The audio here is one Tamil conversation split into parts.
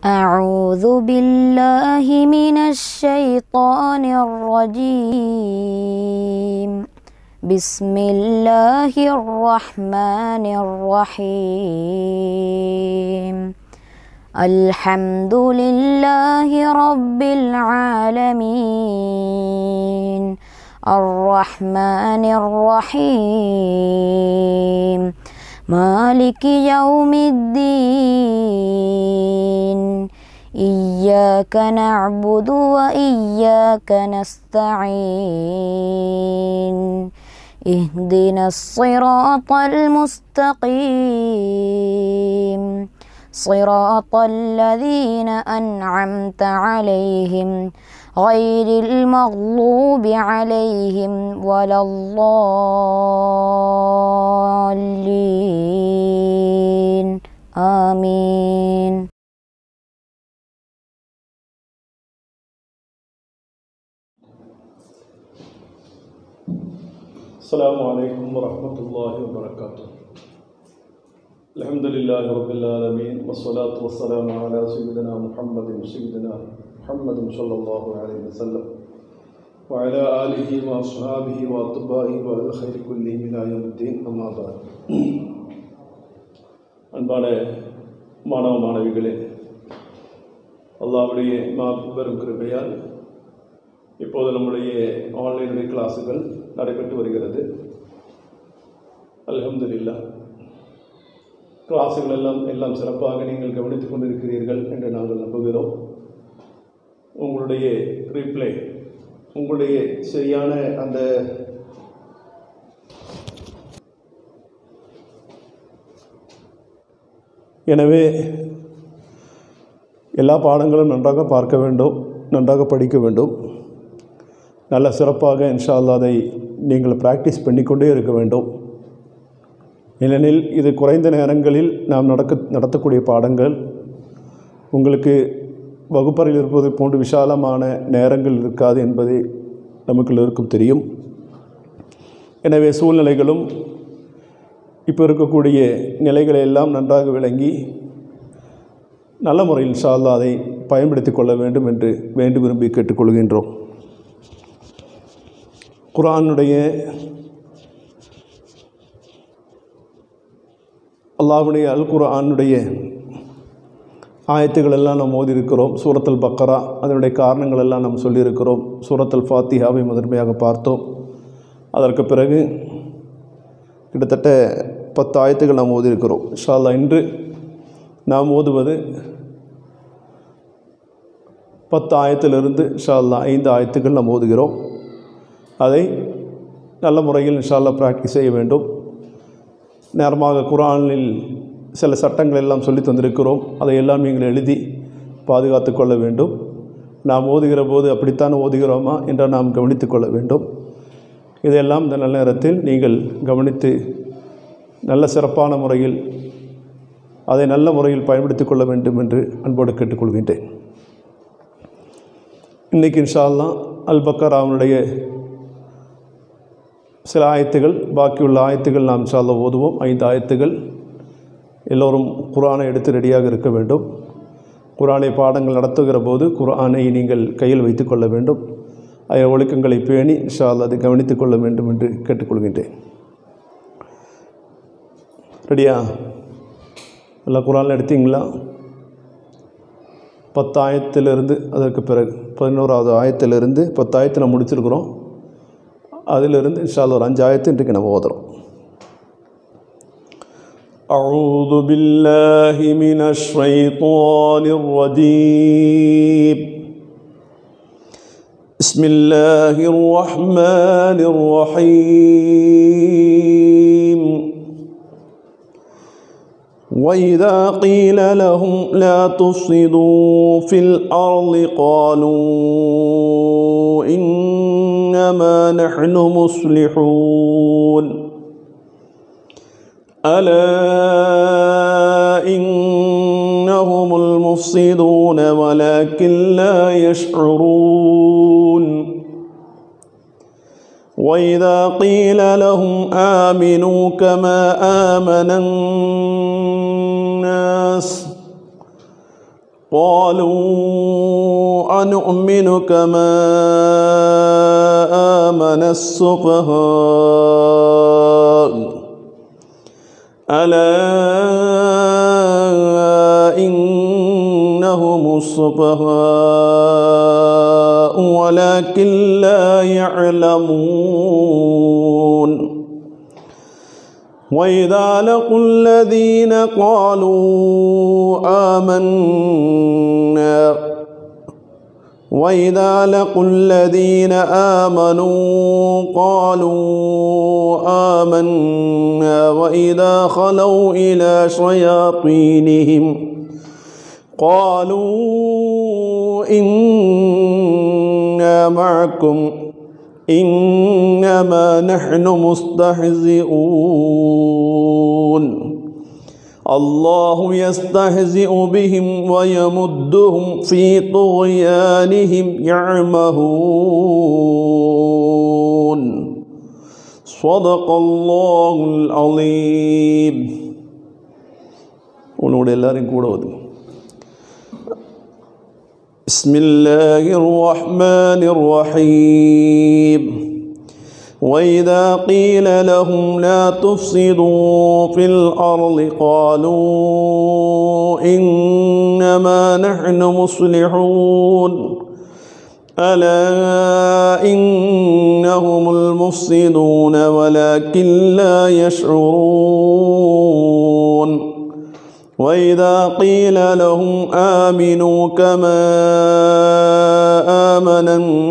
أعوذ بالله من الشيطان الرجيم. بسم الله الرحمن الرحيم. الحمد لله رب العالمين الرحمن الرحيم مالك يوم الدين إياك نعبد وإياك نستعين اهدنا الصراط المستقيم صراط الذين أنعمت عليهم غير المغضوب عليهم ولا الضالين آمين. السلام عليكم ورحمة الله وبركاته. الحمد لله رب العالمين والصلاة والسلام على سيدنا محمد صلى الله عليه وسلم وعلى آله وأصحابه وأتباعه وعلى الخير كله إلى يوم الدين أما بعد. அன்பான மாணவ மாணவிகளே, அல்லாஹ்வுடைய மாபெரும் கிருபையால் இப்போது நம்முடைய ஆன்லைனுடைய கிளாஸுகள் நடைபெற்று வருகிறது. அல்ஹம்துலில்லாஹ். கிளாஸுகள் எல்லாம் சிறப்பாக நீங்கள் கவனித்துக் கொண்டிருக்கிறீர்கள் என்று நாங்கள் நம்புகிறோம். உங்களுடைய ரீப்ளே, உங்களுடைய சரியான அந்த எனவே எல்லா பாடங்களும் நன்றாக பார்க்க வேண்டும், நன்றாக படிக்க வேண்டும். நல்ல சிறப்பாக இன்ஷா அல்லாஹ் அதை நீங்கள் ப்ராக்டிஸ் பண்ணிக்கொண்டே இருக்க வேண்டும். ஏனெனில் இது குறைந்த நேரங்களில் நாம் நடத்தக்கூடிய பாடங்கள். உங்களுக்கு வகுப்பறையில் இருப்பது போன்று விசாலமான நேரங்கள் இருக்காது என்பதை நமக்கு இருக்கும் தெரியும். எனவே சூழ்நிலைகளும் இப்போ இருக்கக்கூடிய நிலைகளை எல்லாம் நன்றாக விளங்கி நல்ல முறையில் இன்ஷா அல்லாஹ் அதை பயன்படுத்தி கொள்ள வேண்டும் என்று விரும்பி கேட்டுக்கொள்கின்றோம். குர்ஆனுடைய அல்லாஹ்வுடைய குர்ஆனுடைய ஆயத்துக்கள் எல்லாம் நாம் ஓதியிருக்கிறோம். சூரத்துல் பக்கரா அதனுடைய காரணங்கள் எல்லாம் நாம் சொல்லியிருக்கிறோம். சூரத்துல் ஃபாத்திஹாவை முதன்மையாக பார்த்தோம். அதற்கு பிறகு கிட்டத்தட்ட 10 ஆயத்துக்கள் நாம் ஓதியிருக்கிறோம். இன்ஷா அல்லாஹ் இன்று நாம் ஓதுவது 10 ஆயத்திலிருந்து இன்ஷா அல்லாஹ் 5 ஆயத்துக்கள் நாம் ஓதுகிறோம். அதை நல்ல முறையில் இன்ஷா அல்லாஹ் ப்ராக்டிஸ் செய்ய வேண்டும். நேரமாக குர்ஆனில் சில சட்டங்கள் எல்லாம் சொல்லி தந்திருக்கிறோம். அதையெல்லாம் நீங்கள் எழுதி பாதுகாத்து கொள்ள வேண்டும். நாம் ஓதுகிற போது அப்படித்தான் ஓதுகிறோமா என்று நாம் கவனித்து கொள்ள வேண்டும். இதையெல்லாம் இந்த நல்ல நேரத்தில் நீங்கள் கவனித்து நல்ல சிறப்பான முறையில் அதை நல்ல முறையில் பயன்படுத்தி கொள்ள வேண்டும் என்று அன்போடு கேட்டுக்கொள்கின்றேன். இன்றைக்கி இன்ஷா அல்லாஹ் அல் பக்கராவுடைய சில ஆயத்துகள், பாக்கியுள்ள ஆயத்துகள் நாம் இன்ஷா அல்லாஹ் ஓதுவோம். 5 ஆயத்துகள். எல்லோரும் குர்ஆனை எடுத்து ரெடியாக இருக்க வேண்டும். குர்ஆனை பாடங்கள் நடத்துகிற போது குர்ஆனை நீங்கள் கையில் வைத்து கொள்ள வேண்டும். அதை ஒழுக்கங்களை பேணி இன்ஷா அல்லாஹ் அதை கவனித்துக் கொள்ள வேண்டும் என்று கேட்டுக்கொள்கின்றேன். ரெடியா? எல்லாம் குர்ஆனில் எடுத்தீங்களா? 10 ஆயத்திலிருந்து அதற்கு பிறகு 11வது ஆயத்திலிருந்து 10 ஆயத்தை நம்ம முடிச்சிருக்கிறோம். அதிலிருந்து இன்ஷா அல்லாஹ் ஒரு 5 ஆயத்து இன்றைக்கு நம்ம ஓதுறோம். أعوذ بالله من الشيطان الرجيم. بسم الله الرحمن الرحيم. وإذا قيل لهم لا تفسدوا في الأرض قالوا إنما نحن مصلحون ألا إنهم المفسدون ولكن لا يشعرون. وإذا قيل لهم آمنوا كما آمن الناس قالوا أنؤمن كما آمن السفهاء ألا إنهم السفهاء ولكن لا يعلمون وإذا لقوا الذين قالوا آمنا وإذا لقوا الذين آمنوا قالوا آمنا وإذا خلوا إلى شياطينهم قالوا إنا معكم إنما نحن مستهزئون الله يستهزئ بهم ويمدهم في طغيانهم يعمهون صدق الله العظيم. உன்னோட எல்லாரையும் கூட வந்து بسم الله الرحمن الرحيم وإذا قيل لهم لا تفسدوا في الأرض قالوا إنما نحن مصلحون ألا إنهم المفسدون ولكن لا يشعرون وإذا قيل لهم آمنوا كما آمن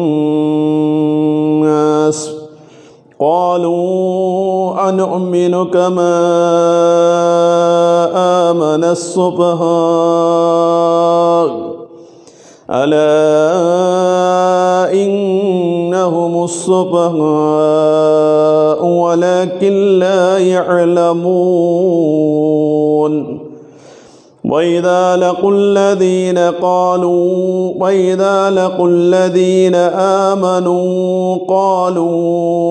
الناس قالوا أنؤمن كما آمن السفهاء ألا إنهم السفهاء ولكن لا يعلمون وإذا لقوا الذين آمنوا قالوا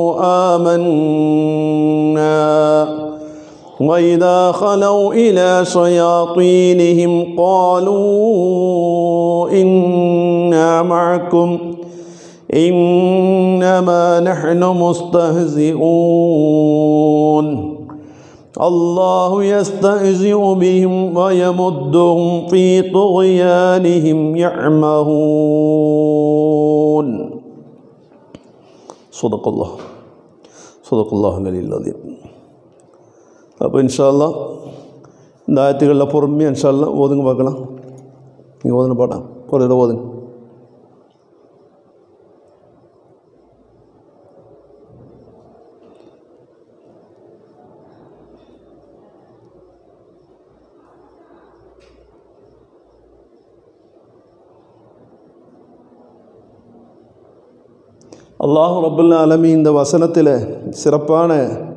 آمنا وإذا خلوا إلى شياطينهم قالوا إنا معكم إنما نحن مستهزئون الله يستهزئ بهم ويمدهم في طغيانهم يعمهون صدق الله العلي العظيم. அப்போ இன்ஷா அல்லாஹ் இந்த ஆயத்துக்களில் பொறுமையாக இன்ஷா அல்லாஹ் ஓதுங்க பார்க்கலாம். நீங்கள் ஓதுன பாட்டா ஒரு இடம் ஓதுங்க. அல்லாஹ் ரப்புல் ஆலமீன் இந்த வசனத்தில் சிறப்பான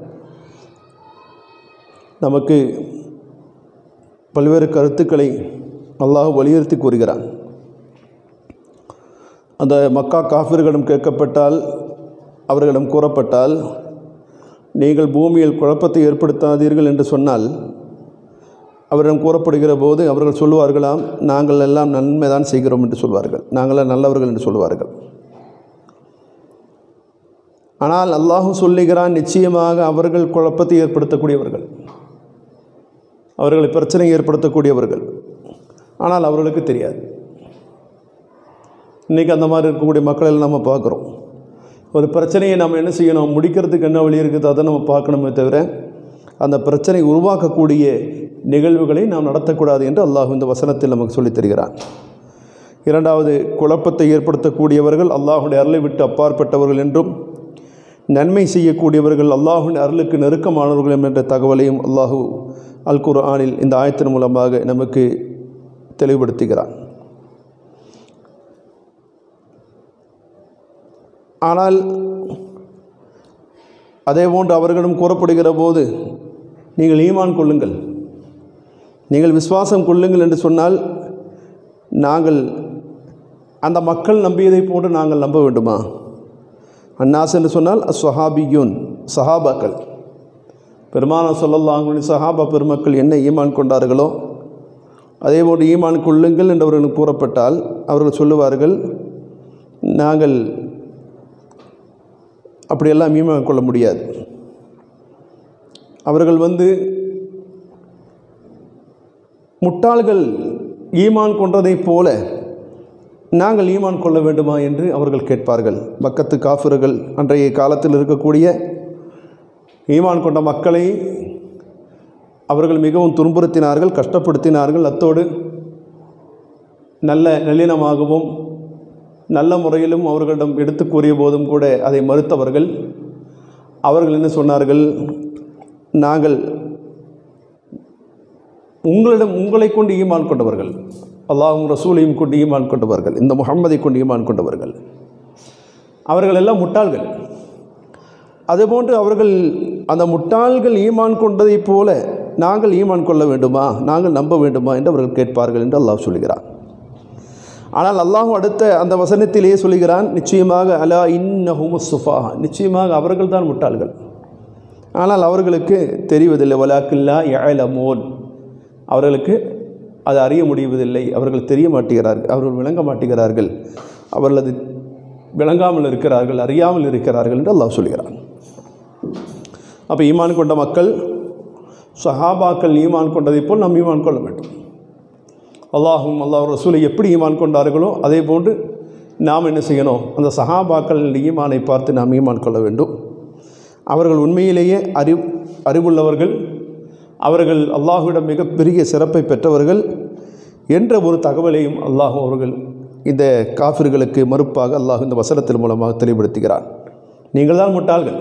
நமக்கு பல்வேறு கருத்துக்களை அல்லாஹ் வலியுறுத்தி கூறுகிறான். அந்த மக்கா காஃபிர்களிடம் கேட்கப்பட்டால், அவர்களிடம் கூறப்பட்டால், நீங்கள் பூமியில் குழப்பத்தை ஏற்படுத்தாதீர்கள் என்று சொன்னால், அவரிடம் கூறப்படுகிற போது அவர்கள் சொல்லுவார்களாம், நாங்கள் எல்லாம் நன்மை தான் செய்கிறோம் என்று சொல்வார்கள், நாங்கள் நல்லவர்கள் என்று சொல்வார்கள். ஆனால் அல்லாஹ் சொல்லுகிறான், நிச்சயமாக அவர்கள் குழப்பத்தை ஏற்படுத்தக்கூடியவர்கள், அவர்களை பிரச்சனை ஏற்படுத்தக்கூடியவர்கள். ஆனால் அவர்களுக்கு தெரியாது. இன்றைக்கி அந்த மாதிரி இருக்கக்கூடிய மக்கள் நம்ம பார்க்குறோம். ஒரு பிரச்சனையை நம்ம என்ன செய்யணும், முடிக்கிறதுக்கு என்ன வழி இருக்குது அதை நம்ம பார்க்கணுமே தவிர அந்த பிரச்சனை உருவாக்கக்கூடிய நிகழ்வுகளை நாம் நடத்தக்கூடாது என்று அல்லாஹ் இந்த வசனத்தில் நமக்கு சொல்லித் தருகிறான். இரண்டாவது, குழப்பத்தை ஏற்படுத்தக்கூடியவர்கள் அல்லாஹுடைய அருளை விட்டு அப்பாற்பட்டவர்கள் என்றும், நன்மை செய்யக்கூடியவர்கள் அல்லாஹுவின் அருளுக்கு நெருக்கமானவர்கள் என்ற தகவலையும் அல்லாஹு அல் குர்ஆனில் இந்த ஆயத்தின் மூலமாக நமக்கு தெளிவுபடுத்துகிறான். ஆனால் அதேபோன்று அவர்களும் கூறப்படுகிற போது, நீங்கள் ஈமான் கொள்ளுங்கள், நீங்கள் விசுவாசம் கொள்ளுங்கள் என்று சொன்னால், நாங்கள் அந்த மக்கள் நம்பியதை போன்று நாங்கள் நம்ப வேண்டுமா? அன்னாஸ் என்று சொன்னால் அஸ்ஸஹாபியூன், சஹாபாக்கள். பெருமானார் ஸல்லல்லாஹு அலைஹி வஸல்லம் சஹாபா பெருமக்கள் என்ன ஈமான் கொண்டார்களோ அதேபோன்று ஈமான் கொள்ளுங்கள் என்று அவர்களுக்கு கூறப்பட்டால் அவர்கள் சொல்லுவார்கள், நாங்கள் அப்படியெல்லாம் ஈமான் கொள்ள முடியாது. அவர்கள் முட்டாள்கள் ஈமான் கொண்டதைப் போல நாங்கள் ஈமான் கொள்ள வேண்டுமா என்று அவர்கள் கேட்பார்கள். மக்கத்து காஃபிர்கள் அன்றைய காலத்தில் இருக்கக்கூடிய ஈமான் கொண்ட மக்களை அவர்கள் மிகவும் துன்புறுத்தினார்கள், கஷ்டப்படுத்தினார்கள். அத்தோடு நல்ல நல்லினமாகவும் நல்ல முறையிலும் அவர்களிடம் எடுத்து கூறிய போதும் கூட அதை மறுத்தவர்கள். அவர்கள் என்ன சொன்னார்கள், நாங்கள் உங்களை கொண்டு ஈமான் கொண்டவர்கள், அல்லாஹ்வும் ரசூலையும் கொண்டு ஈமான் கொண்டவர்கள், இந்த முஹம்மதை கொண்டு ஈமான் கொண்டவர்கள். அவர்கள் எல்லாம் முட்டாள்கள். அதுபோன்று அவர்கள் அந்த முட்டாள்கள் ஈமான் கொண்டதைப் போல நாங்கள் ஈமான் கொள்ள வேண்டுமா, நாங்கள் நம்ப வேண்டுமா என்று அவர்கள் கேட்பார்கள் என்று அல்லாஹ் சொல்கிறான். ஆனால் அல்லாஹ் அடுத்த அந்த வசனத்திலேயே சொல்கிறான், நிச்சயமாக அலா இன்னஹுமுஸ் சுஃபாஹா, நிச்சயமாக அவர்கள் தான் முட்டாள்கள், ஆனால் அவர்களுக்கு தெரிவதில்லை. வலாக்கில்லா யஅலமூன், அவர்களுக்கு அது அறிய முடிவதில்லை, அவர்கள் தெரிய மாட்டேங்கிறார்கள், அவர்கள் விளங்க மாட்டேங்கிறார்கள், அவர்கள் அது விளங்காமல் இருக்கிறார்கள், அறியாமல் இருக்கிறார்கள் என்று அல்லாஹ் சொல்கிறான். அப்போ ஈமான் கொண்ட மக்கள் சஹாபாக்கள் ஈமான் கொண்டதைப் போல் நாம் ஈமான் கொள்ள வேண்டும். அல்லாஹும் அல்லாஹ் ரசூலை எப்படி ஈமான் கொண்டார்களோ அதே போன்று நாம் என்ன செய்யணும், அந்த சஹாபாக்கள் ஈமானை பார்த்து நாம் ஈமான் கொள்ள வேண்டும். அவர்கள் உண்மையிலேயே அறிவுள்ளவர்கள், அவர்கள் அல்லாஹுவிடம் மிகப்பெரிய சிறப்பை பெற்றவர்கள் என்ற ஒரு தகவலையும் அல்லாஹ் அவர்கள் இந்த காஃபிர்களுக்கு மறுப்பாக அல்லாஹ் இந்த வசனத்தின் மூலமாக தெளிவுபடுத்துகிறான். நீங்கள் தான் முட்டாள்கள்,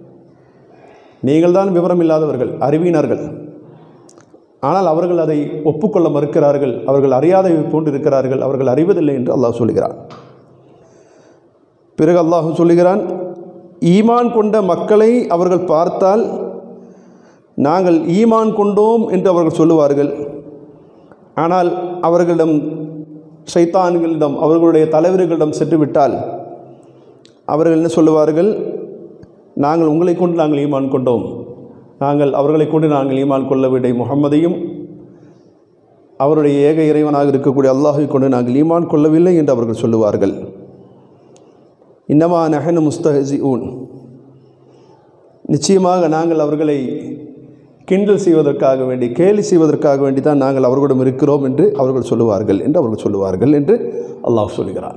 நீங்கள் தான் விவரம் இல்லாதவர்கள், அறிவியினர்கள், ஆனால் அவர்கள் அதை ஒப்புக்கொள்ள மறுக்கிறார்கள், அவர்கள் அறியாதை போன்று இருக்கிறார்கள், அவர்கள் அறிவதில்லை என்று அல்லாஹ் சொல்கிறான். பிறகு அல்லாஹ் சொல்கிறான், ஈமான் கொண்ட மக்களை அவர்கள் பார்த்தால் நாங்கள் ஈமான் கொண்டோம் என்று அவர்கள் சொல்லுவார்கள். ஆனால் அவர்களிடம் ஷைத்தான்களிடம் அவர்களுடைய தலைவர்களிடம் சென்றுவிட்டால் அவர்கள் என்ன சொல்லுவார்கள், நாங்கள் உங்களை கொண்டு நாங்கள் ஈமான் கொண்டோம், நாங்கள் அவர்களை கொண்டு நாங்கள் ஈமான் கொள்ளவில்லை, முஹம்மதையும் அவருடைய ஏக இறைவனாக இருக்கக்கூடிய அல்லாஹை கொண்டு நாங்கள் ஈமான் கொள்ளவில்லை என்று அவர்கள் சொல்லுவார்கள். இன்னமா நஹனு முஸ்தஹ்சிஊன், நிச்சயமாக நாங்கள் அவர்களை கிண்டல் செய்வதற்காக வேண்டி, கேலி செய்வதற்காக வேண்டி தான் நாங்கள் அவர்களிடம் இருக்கிறோம் என்று அவர்கள் சொல்லுவார்கள் என்று அல்லாஹ் சொல்கிறான்.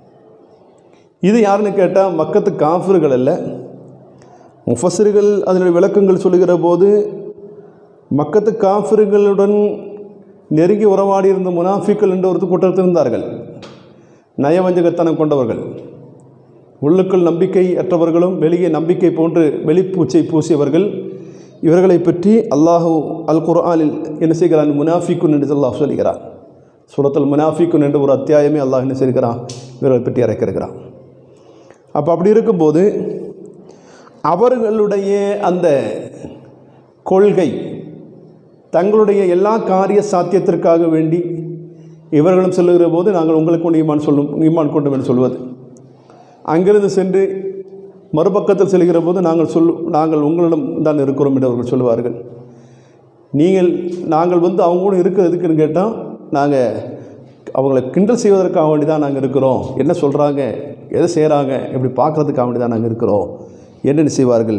இது யாருன்னு கேட்டால் மக்கத்து காஃபிர்கள் அல்ல. முஃபஸிர்கள் அதனுடைய விளக்கங்கள் சொல்லுகிற போது மக்கத்து காஃபிர்களுடன் நெருங்கி உறவாடி இருந்த முனாஃபிக்கள் என்ற ஒரு கூட்டத்தில் இருந்தார்கள். நயவஞ்சகத்தனம் கொண்டவர்கள், உள்ளுக்குள் நம்பிக்கை அற்றவர்களும் வெளியே நம்பிக்கை போன்று வெளிப்பூச்சை பூசியவர்கள். இவர்களை பற்றி அல்லாஹு அல் குர்ஆனில் என்ன செய்கிறான், முனாஃபிக்குன் என்று அல்லாஹ் சொல்கிறான். சூரத்துல் முனாஃபிக்குன் என்று ஒரு அத்தியாயமே அல்லாஹ் என்ன செய்கிறான், இவர்களை பற்றி இறக்கிறான். அப்படி இருக்கும்போது அவர்களுடைய அந்த கொள்கை தங்களுடைய எல்லா காரிய சாத்தியத்திற்காக வேண்டி இவர்களும் சொல்லுகிற போது நாங்கள் உங்களுக்கு கொண்டு ஈமான் கொண்டோம் என்று சொல்வது, அங்கிருந்து சென்று மறுபக்கத்தில் செல்கிற போது நாங்கள் உங்களிடம் தான் இருக்கிறோம் என்று அவர்கள் சொல்லுவார்கள். நாங்கள் அவங்க கூட இருக்கிறதுக்குன்னு கேட்டால் நாங்கள் அவங்களை கிண்டல் செய்வதற்காக வேண்டி தான் நாங்கள் இருக்கிறோம், என்ன சொல்கிறாங்க எதை செய்கிறாங்க இப்படி பார்க்குறதுக்காக வேண்டி தான் நாங்கள் இருக்கிறோம் என்ன செய்வார்கள்,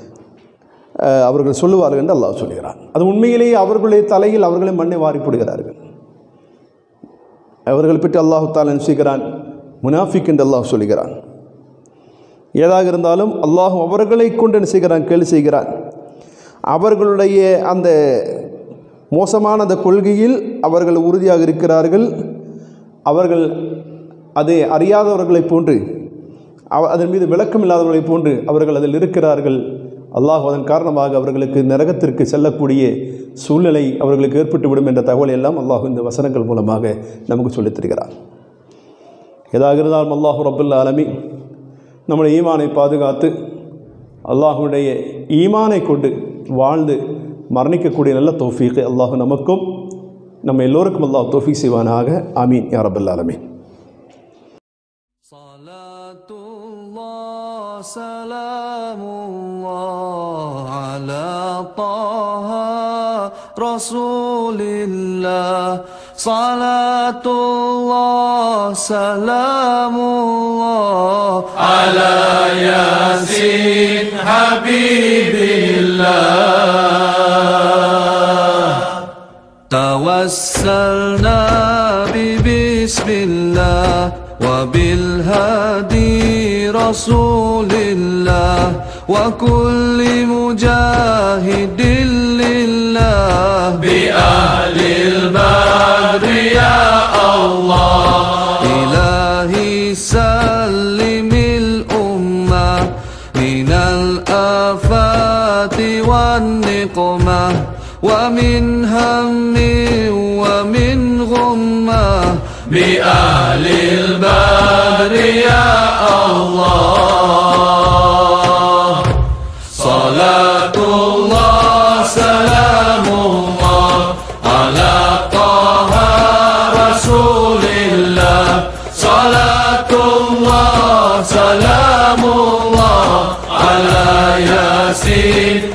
அவர்கள் சொல்லுவார்கள் என்று அல்லாஹ் சொல்கிறான். அது உண்மையிலேயே அவர்களுடைய தலையில் அவர்களை மண்ணை வாரி போடுகிறார்கள். அவர்கள் பற்றி அல்லாஹு தஆலா என்ன செய்கிறான், முனாஃபிக் என்று அல்லாஹ் சொல்கிறான். ஏதாக இருந்தாலும் அல்லாஹ் அவர்களை கொண்டு என்ன செய்கிறான், கேலி செய்கிறான். அவர்களுடைய அந்த மோசமான அந்த கொள்கையில் அவர்கள் உறுதியாக இருக்கிறார்கள். அவர்கள் அதை அறியாதவர்களைப் போன்று, அதன் மீது விளக்கம் இல்லாதவர்களைப் போன்று அவர்கள் அதில் இருக்கிறார்கள். அல்லாஹ் அதன் காரணமாக அவர்களுக்கு நரகத்திற்கு செல்லக்கூடிய சூழ்நிலை அவர்களுக்கு ஏற்பட்டுவிடும் என்ற தகவலை எல்லாம் அல்லாஹ் இந்த வசனங்கள் மூலமாக நமக்கு சொல்லித் தருகிறார். ஏதாக இருந்தாலும் அல்லாஹ் ரப்புல் ஆலமீன் நம்முடைய ஈமானை பாதுகாத்து அல்லாஹுடைய ஈமானை கொண்டு வாழ்ந்து மரணிக்கக்கூடிய நல்ல தௌஃபீக்கை அல்லாஹ் நமக்கும் நம்ம எல்லோருக்கும் அல்லாஹ் தௌஃபீக் செய்வானாக. ஆமீன் யா ரப்பல் ஆலமீன். சலாமுல்லாஹ் அலா Taha ரசூலில்லாஹ் Salatullah salamullah ala Yasin Habibillah. Tawassalna bi bismillah wa bil hadi rasulillah wa kulli mujahidin lillah bi ahlil badri ya Allah. Ilahi sallimil ummah minal afati wan niqmah wa min hammi wa min ghummah bi ahlil badri ya Allah. Salatullah salamullah ala taha rasulillah. Salatullah salamullah ala Yasin